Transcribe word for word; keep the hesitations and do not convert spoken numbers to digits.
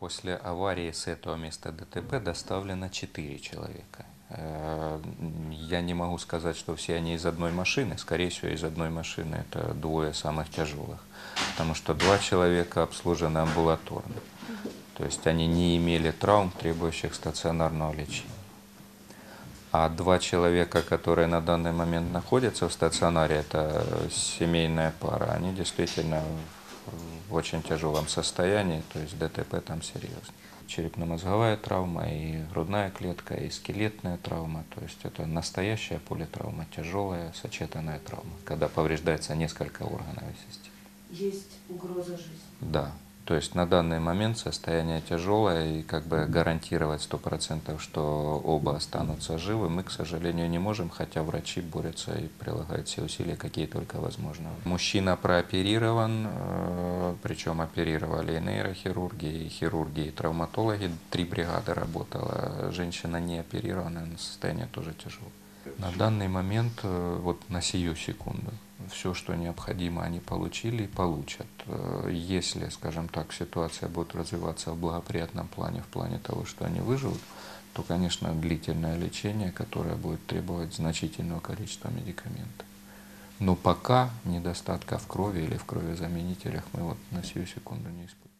После аварии с этого места ДТП доставлено четыре человека. Я не могу сказать, что все они из одной машины. Скорее всего, из одной машины это двое самых тяжелых. Потому что два человека обслужены амбулаторно. То есть они не имели травм, требующих стационарного лечения. А два человека, которые на данный момент находятся в стационаре, это семейная пара, они действительно в очень тяжелом состоянии, то есть ДТП там серьезно. Черепно-мозговая травма, и грудная клетка, и скелетная травма, то есть это настоящая политравма, тяжелая сочетанная травма, когда повреждается несколько органов системы. Есть угроза жизни? Да. То есть на данный момент состояние тяжелое, и как бы гарантировать сто процентов, что оба останутся живы, мы, к сожалению, не можем, хотя врачи борются и прилагают все усилия, какие только возможно. Мужчина прооперирован, причем оперировали и нейрохирурги, и хирурги, и травматологи, три бригады работало. Женщина не оперированная, но состояние тоже тяжелое. На данный момент, вот на сию секунду, все, что необходимо, они получили и получат. Если, скажем так, ситуация будет развиваться в благоприятном плане, в плане того, что они выживут, то, конечно, длительное лечение, которое будет требовать значительного количества медикаментов. Но пока недостатка в крови или в кроветзаменителях мы вот на сию секунду не испытываем.